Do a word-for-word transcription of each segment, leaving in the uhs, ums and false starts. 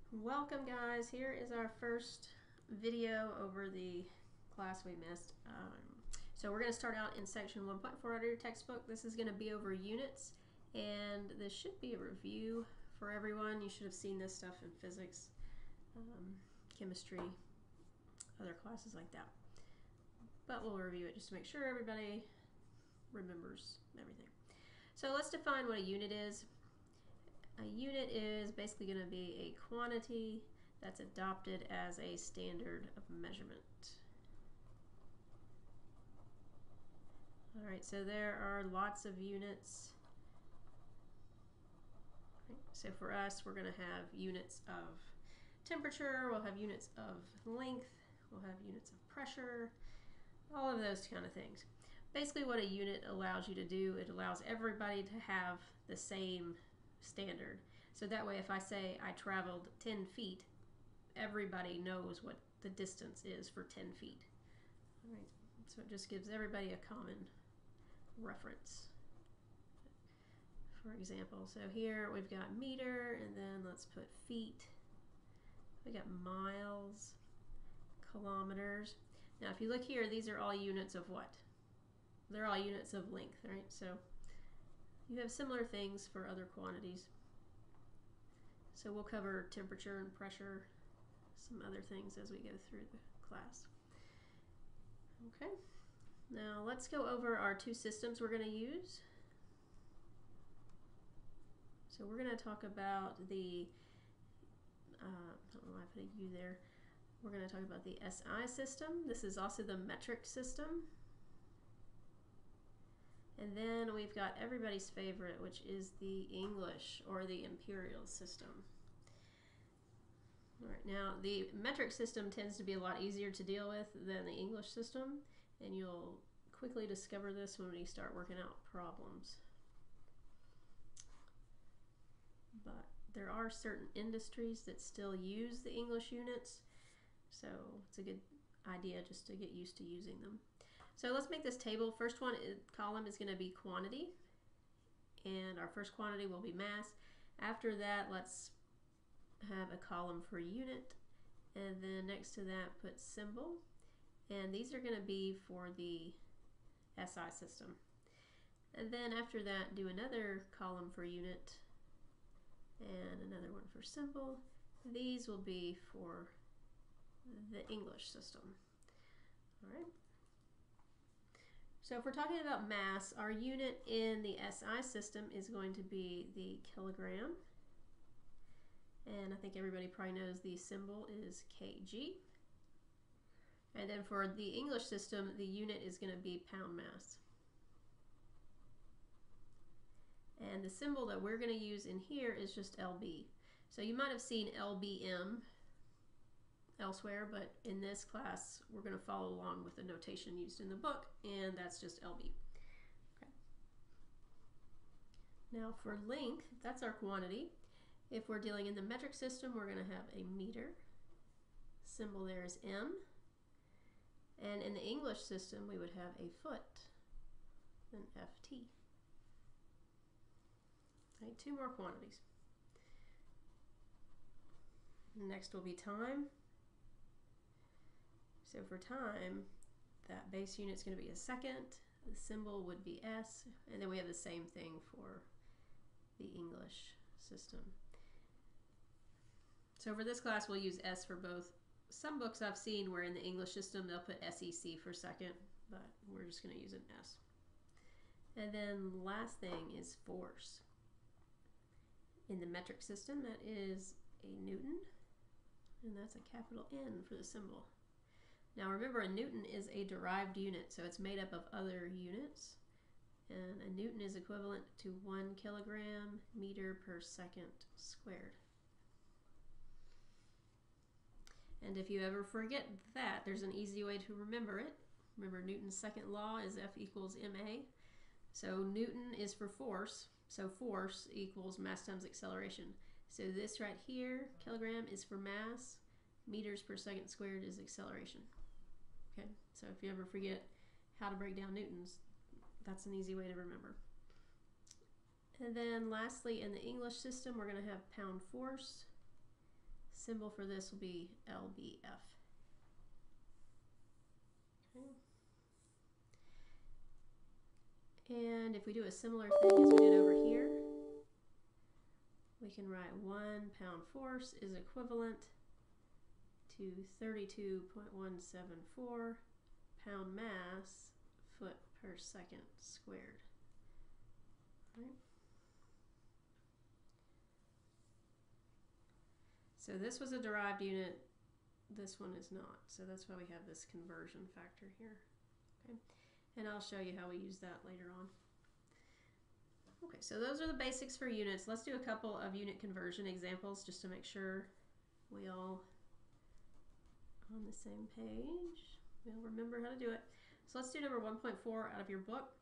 Welcome guys, here is our first video over the class we missed. Um, so we're going to start out in section one point four out of your textbook. This is going to be over units, and this should be a review for everyone. You should have seen this stuff in physics, um, chemistry, other classes like that. But we'll review it just to make sure everybody remembers everything. So let's define what a unit is. A unit is basically going to be a quantity that's adopted as a standard of measurement. Alright, so there are lots of units. So for us, we're going to have units of temperature, we'll have units of length, we'll have units of pressure, all of those kind of things. Basically what a unit allows you to do, it allows everybody to have the same standard. So that way if I say I traveled ten feet, everybody knows what the distance is for ten feet. All right. So it just gives everybody a common reference. For example, so here we've got meter, and then let's put feet. We got miles, kilometers. Now if you look here, these are all units of what? They're all units of length, right? So you have similar things for other quantities. So we'll cover temperature and pressure, some other things as we go through the class. Okay, now let's go over our two systems we're going to use. So we're going to talk about the, uh, I don't know why I put a U there. We're going to talk about the S I system. This is also the metric system. And then we've got everybody's favorite, which is the English or the imperial system. All right, now the metric system tends to be a lot easier to deal with than the English system, and you'll quickly discover this when we start working out problems. But there are certain industries that still use the English units, so it's a good idea just to get used to using them. So let's make this table. First one column is going to be quantity, and our first quantity will be mass. After that, let's have a column for unit, and then next to that put symbol, and these are going to be for the S I system. And then after that, do another column for unit and another one for symbol. These will be for the English system. All right. So if we're talking about mass, our unit in the S I system is going to be the kilogram. And I think everybody probably knows the symbol is K G. And then for the English system, the unit is going to be pound mass. And the symbol that we're going to use in here is just L B. So you might have seen L B M elsewhere, but in this class we're going to follow along with the notation used in the book, and that's just L B. Okay. Now for length, that's our quantity. If we're dealing in the metric system, we're going to have a meter. Symbol there is M. And in the English system, we would have a foot, an F T. Okay, two more quantities. Next will be time. So for time, that base unit is going to be a second. The symbol would be S, and then we have the same thing for the English system. So for this class, we'll use S for both. Some books I've seen where in the English system they'll put S E C for second, but we're just going to use an S. And then last thing is force. In the metric system, that is a Newton, and that's a capital N for the symbol. Now remember, a Newton is a derived unit, so it's made up of other units, and a Newton is equivalent to one kilogram meter per second squared. And if you ever forget that, there's an easy way to remember it. Remember, Newton's second law is F equals ma. So Newton is for force, so force equals mass times acceleration. So this right here, kilogram, is for mass, meters per second squared is acceleration. Okay, so if you ever forget how to break down Newtons, that's an easy way to remember. And then lastly, in the English system, we're going to have pound force, symbol for this will be L B F. Okay. And if we do a similar thing as we did over here, we can write one pound force is equivalent to thirty-two point one seven four pound mass foot per second squared. Right. So this was a derived unit, this one is not, so that's why we have this conversion factor here. Okay. And I'll show you how we use that later on. Okay, so those are the basics for units. Let's do a couple of unit conversion examples just to make sure we all on the same page. We'll remember how to do it. So let's do number one point four out of your book.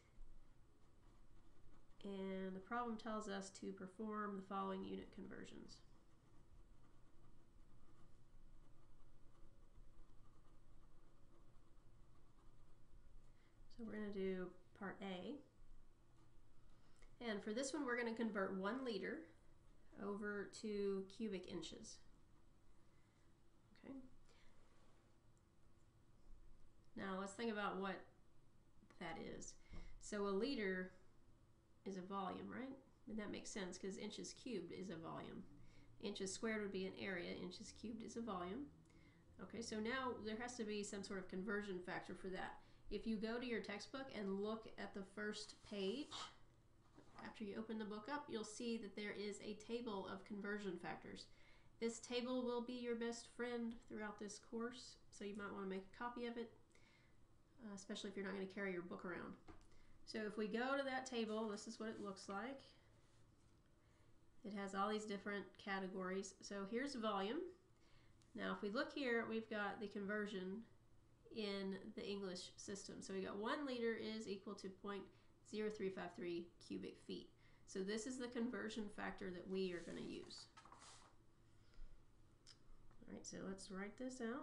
And the problem tells us to perform the following unit conversions. So we're going to do part A. And for this one, we're going to convert one liter over to cubic inches. Okay. Now let's think about what that is. So a liter is a volume, right? And that makes sense because inches cubed is a volume. Inches squared would be an area, inches cubed is a volume. Okay, so now there has to be some sort of conversion factor for that. If you go to your textbook and look at the first page, after you open the book up, you'll see that there is a table of conversion factors. This table will be your best friend throughout this course, so you might want to make a copy of it, uh, especially if you're not going to carry your book around. So if we go to that table, this is what it looks like. It has all these different categories. So here's volume. Now if we look here, we've got the conversion in the English system. So we got one liter is equal to zero point zero three five three cubic feet. So this is the conversion factor that we are going to use. All right, so let's write this out.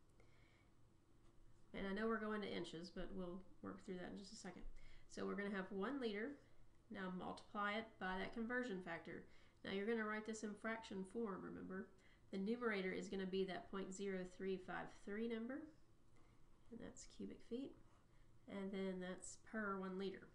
And I know we're going to inches, but we'll work through that in just a second. So we're going to have one liter. Now multiply it by that conversion factor. Now you're going to write this in fraction form, remember. The numerator is going to be that zero point zero three five three number, and that's cubic feet. And then that's per one liter.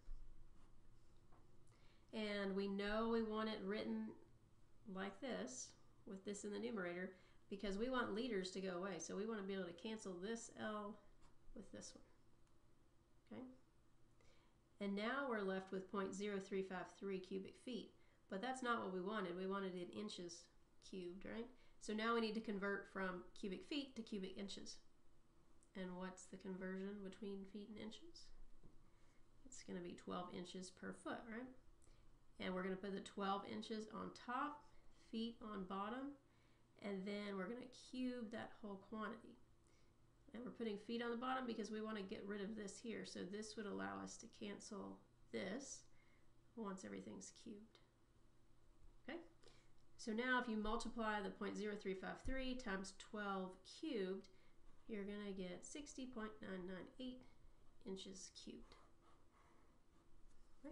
And we know we want it written like this, with this in the numerator, because we want liters to go away. So we want to be able to cancel this L with this one. Okay? And now we're left with zero point zero three five three cubic feet. But that's not what we wanted. We wanted it in inches cubed, right? So now we need to convert from cubic feet to cubic inches. And what's the conversion between feet and inches? It's going to be twelve inches per foot, right? And we're going to put the twelve inches on top, feet on bottom, and then we're going to cube that whole quantity. And we're putting feet on the bottom because we want to get rid of this here. So this would allow us to cancel this once everything's cubed. Okay? So now if you multiply the zero point zero three five three times twelve cubed, you're going to get sixty point nine nine eight inches cubed. Right?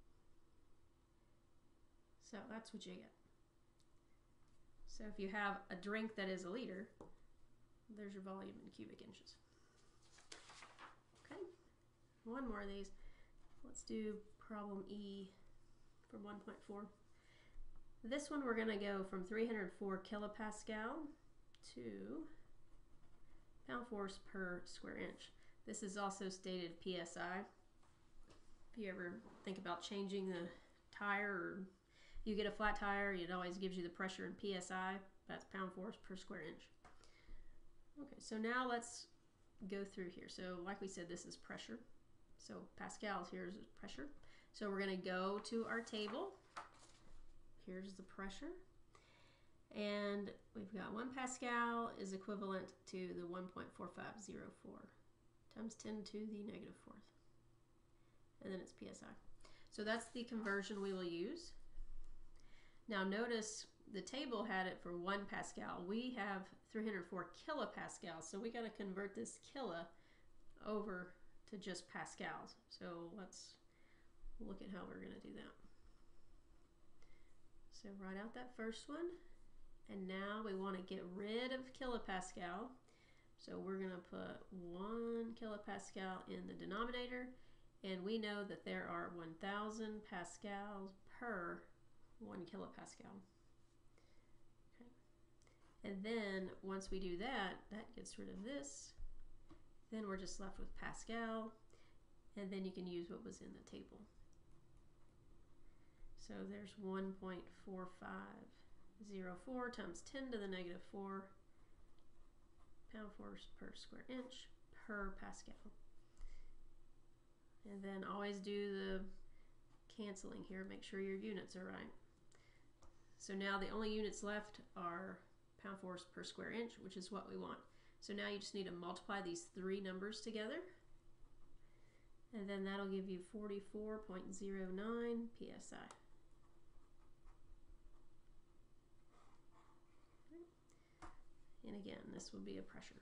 So that's what you get. So if you have a drink that is a liter, there's your volume in cubic inches. Okay, one more of these. Let's do problem E from one point four. This one we're going to go from three hundred four kilopascal to pound force per square inch. This is also stated P S I. If you ever think about changing the tire, or you get a flat tire, it always gives you the pressure in P S I. That's pound force per square inch. Okay, so now let's go through here. So like we said, this is pressure. So pascals here is pressure. So we're going to go to our table. Here's the pressure. And we've got one pascal is equivalent to the one point four five zero four times ten to the negative fourth. And then it's P S I. So that's the conversion we will use. Now notice the table had it for one pascal. We have three hundred four kilopascals, so we got to convert this kilo over to just pascals. So let's look at how we're going to do that. So write out that first one, and now we want to get rid of kilopascal. So we're going to put one kilopascal in the denominator, and we know that there are one thousand pascals per one kilopascal. Okay. And then once we do that, that gets rid of this. Then we're just left with Pascal, and then you can use what was in the table. So there's one point four five zero four times ten to the negative four pound force per square inch per Pascal. And then always do the canceling here, make sure your units are right. So now the only units left are pound force per square inch, which is what we want. So now you just need to multiply these three numbers together, and then that'll give you forty-four point zero nine P S I. And again, this would be a pressure.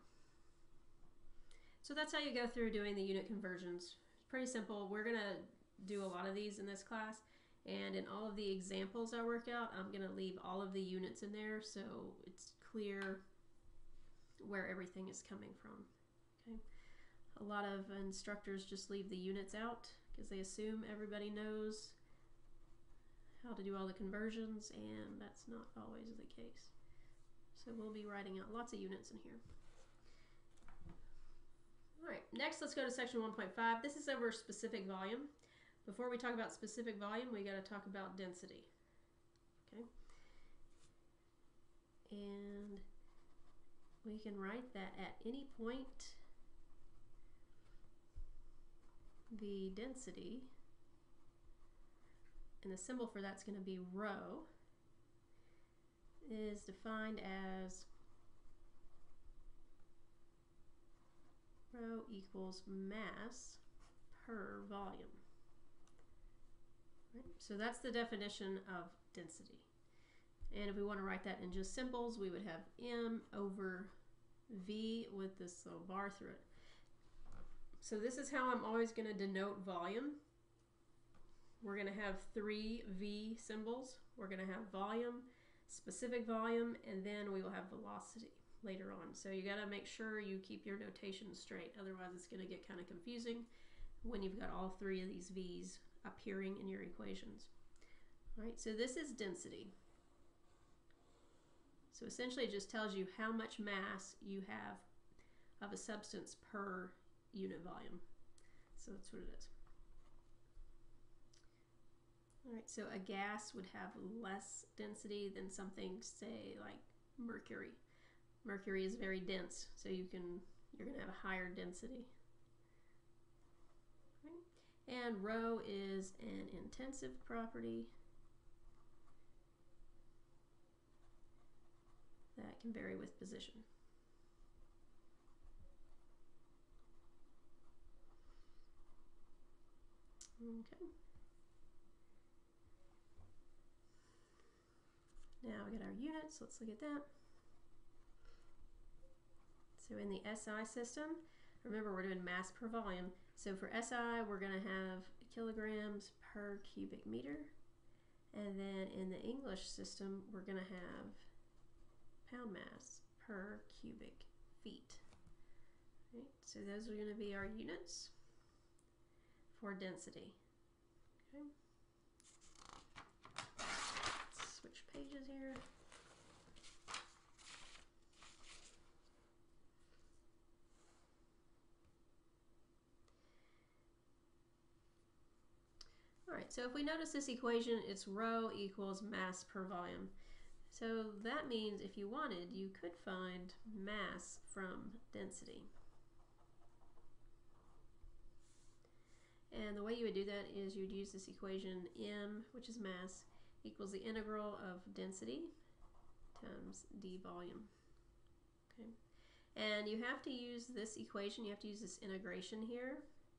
So that's how you go through doing the unit conversions. It's pretty simple. We're going to do a lot of these in this class, and in all of the examples I work out, I'm going to leave all of the units in there so it's clear where everything is coming from. Okay. A lot of instructors just leave the units out because they assume everybody knows how to do all the conversions, and that's not always the case. So we'll be writing out lots of units in here. All right, next let's go to section one point five. This is over specific volume. Before we talk about specific volume, we got to talk about density. Okay. And we can write that at any point the density, and the symbol for that's going to be rho, is defined as rho equals mass per volume. Right? So that's the definition of density. And if we want to write that in just symbols, we would have M over V with this little bar through it. So this is how I'm always going to denote volume. We're going to have three V symbols. We're going to have volume, specific volume, and then we will have velocity later on. So you got to make sure you keep your notation straight. Otherwise it's going to get kind of confusing when you've got all three of these V's appearing in your equations. All right, so this is density. So essentially it just tells you how much mass you have of a substance per unit volume. So that's what it is. All right, so a gas would have less density than something, say, like mercury. Mercury is very dense, so you can, you're going to have a higher density. Right? And rho is an intensive property that can vary with position. Okay. Now we got our units. Let's look at that. So in the S I system, remember we're doing mass per volume. So for S I, we're going to have kilograms per cubic meter. And then in the English system, we're going to have pound mass per cubic feet. Right, so those are going to be our units for density. Okay. Let's switch pages here. All right, so if we notice this equation, it's rho equals mass per volume. So that means if you wanted, you could find mass from density. And the way you would do that is you'd use this equation, M, which is mass, equals the integral of density times d volume. Okay. And you have to use this equation, you have to use this integration here,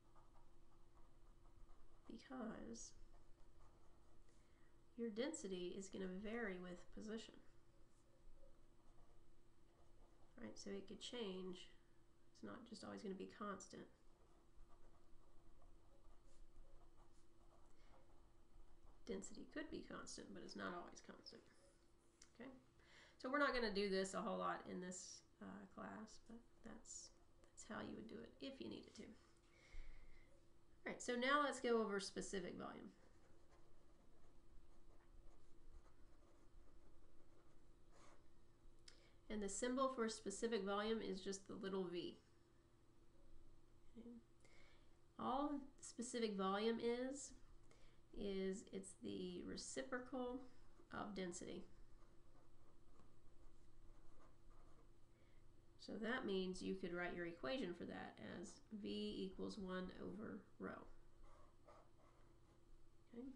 because your density is going to vary with position. Right, so it could change. It's not just always going to be constant. Density could be constant, but it's not always constant. Okay, So we're not going to do this a whole lot in this uh, class, but that's, that's how you would do it if you needed to. All right, so now let's go over specific volume. And the symbol for specific volume is just the little v. Okay. All specific volume is, is it's the reciprocal of density. So that means you could write your equation for that as V equals one over rho. Okay.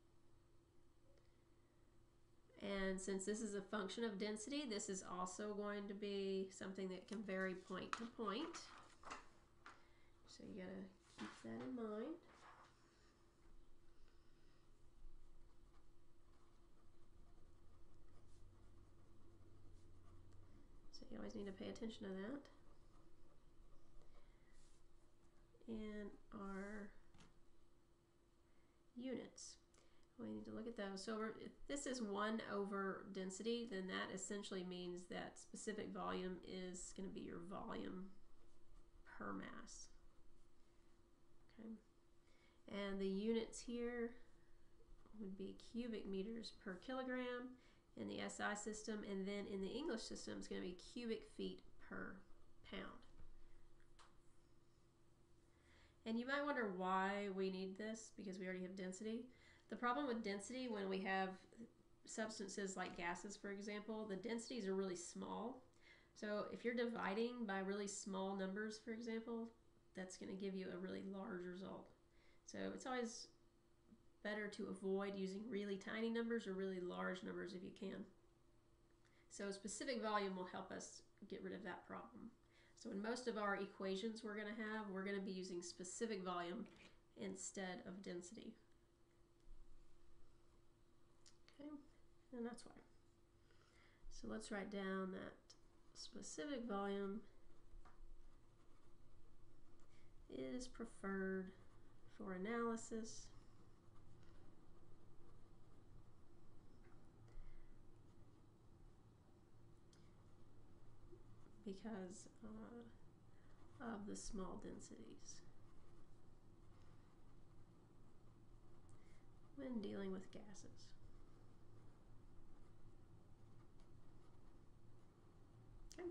And since this is a function of density, this is also going to be something that can vary point to point. So you gotta keep that in mind. So you always need to pay attention to that. And our units, we need to look at those. So if this is one over density, then that essentially means that specific volume is going to be your volume per mass. Okay. And the units here would be cubic meters per kilogram in the S I system, and then in the English system it's going to be cubic feet per pound. And you might wonder why we need this, because we already have density. The problem with density, when we have substances like gases, for example, the densities are really small. So if you're dividing by really small numbers, for example, that's going to give you a really large result. So it's always better to avoid using really tiny numbers or really large numbers if you can. So specific volume will help us get rid of that problem. So in most of our equations we're going to have, we're going to be using specific volume instead of density. Okay, and that's why. So let's write down that specific volume is preferred for analysis because uh, of the small densities when dealing with gases. Okay.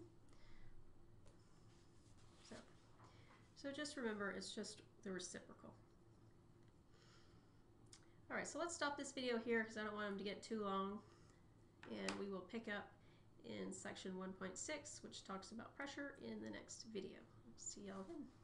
So, so just remember, it's just the reciprocal. All right, so let's stop this video here because I don't want them to get too long, and we will pick up in section one point six, which talks about pressure, in the next video. See y'all then.